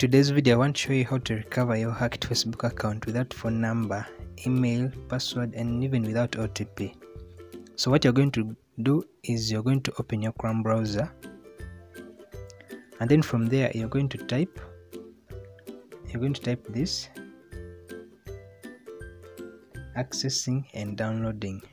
today's video, I want to show you how to recover your hacked Facebook account without phone number, email, password, and even without OTP. So what you're going to do is you're going to open your Chrome browser, and then from there you're going to type this: accessing and downloading.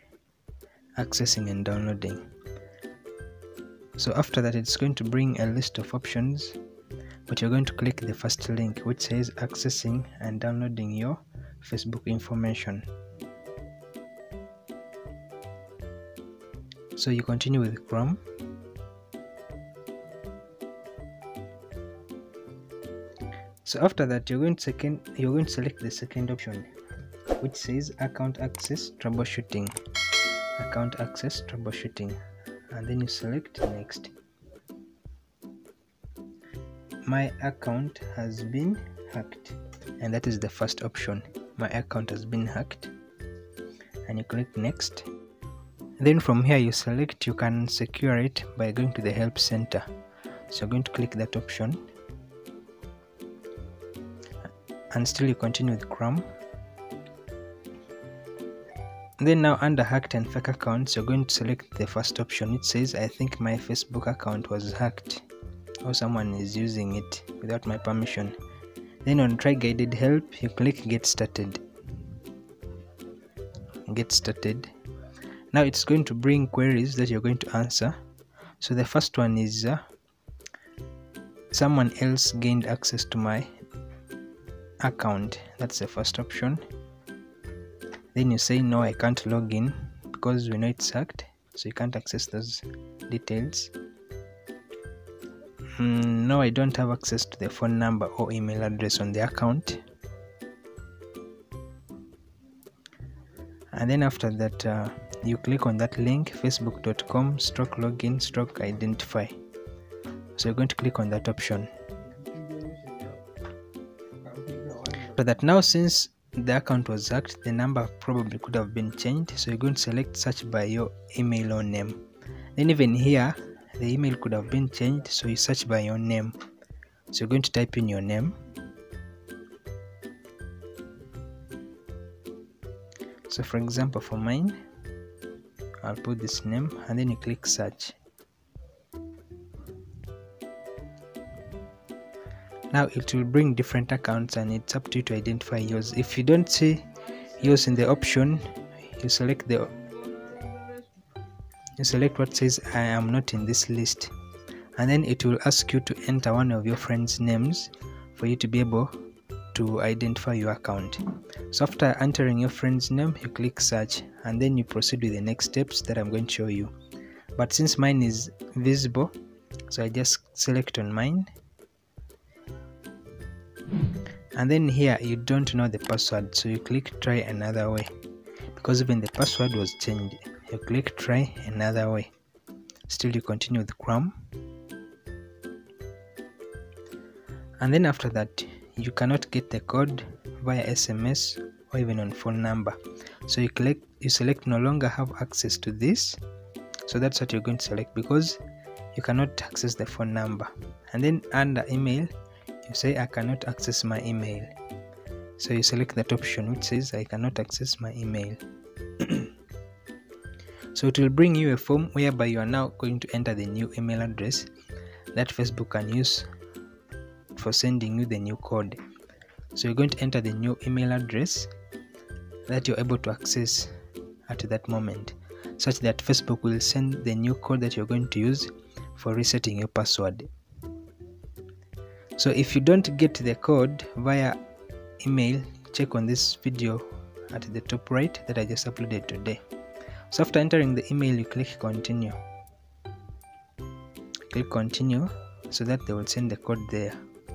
So after that, it's going to bring a list of options, but you're going to click the first link which says accessing and downloading your Facebook information. So you continue with Chrome. So after that, you're going to select the second option which says account access troubleshooting, and then you select next. My account has been hacked, and that is the first option. My account has been hacked, and you click next. Then from here you select you can secure it by going to the help center. So you're going to click that option, and still you continue with Chrome. Then now under hacked and fake accounts, you're going to select the first option. It says I think my Facebook account was hacked, or someone is using it without my permission. Then on try guided help, you click get started. Now it's going to bring queries that you're going to answer. So the first one is someone else gained access to my account. That's the first option. Then you say no, I can't log in because we know it's hacked, so you can't access those details. No, I don't have access to the phone number or email address on the account. And then after that, you click on that link, facebook.com/login/identify. So you're going to click on that option. But that now, since the account was hacked, the number probably could have been changed, so you're going to select search by your email or name. Then even here the email could have been changed, so you search by your name. So you're going to type in your name. So for example, for mine, I'll put this name, and then you click search. Now it will bring different accounts, and it's up to you to identify yours. If you don't see yours in the option, you select what says I am not in this list, and then it will ask you to enter one of your friends' names for you to be able to identify your account. So after entering your friend's name, you click search, and then you proceed with the next steps that I'm going to show you. But since mine is visible, so I just select on mine. And then here you don't know the password, so you click try another way, because even the password was changed. You click try another way. Still you continue with Chrome. And then after that, you cannot get the code via SMS or even on phone number, so you select no longer have access to this. So that's what you're going to select, because you cannot access the phone number. And then under email, you say I cannot access my email, so you select that option which says I cannot access my email. So it will bring you a form whereby you are now going to enter the new email address that Facebook can use for sending you the new code. So you're going to enter the new email address that you're able to access at that moment, such that Facebook will send the new code that you're going to use for resetting your password. So if you don't get the code via email, check on this video at the top right that I just uploaded today. So after entering the email, you click continue. Click continue so that they will send the code there.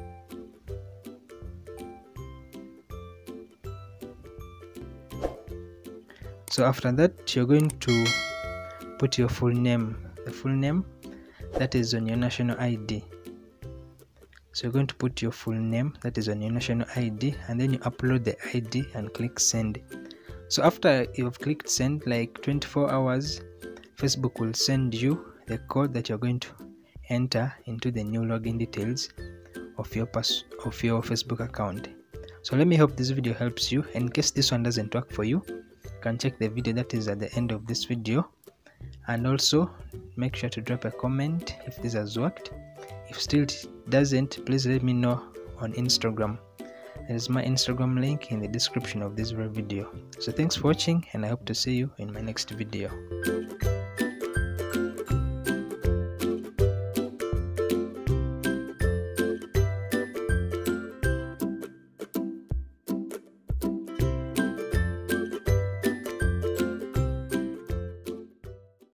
So after that, you're going to put your full name, the full name that is on your national ID. So you're going to put your full name that is on your national ID, and then you upload the ID and click send. So after you've clicked send, like 24 hours, Facebook will send you the code that you're going to enter into the new login details of your Facebook account. So let me hope this video helps you. In case this one doesn't work for you, you can check the video that is at the end of this video, and also make sure to drop a comment if this has worked. If still it doesn't, please let me know on Instagram. There is my Instagram link in the description of this video. So thanks for watching, and I hope to see you in my next video.